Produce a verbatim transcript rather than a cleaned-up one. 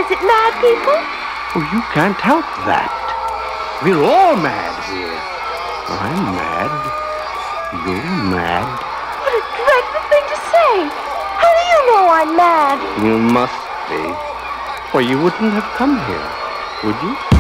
visit mad people? Oh, you can't help that. We're all mad here. I'm mad. You're mad. What a dreadful thing to say. How do you know I'm mad? You must be. Or you wouldn't have come here, would you?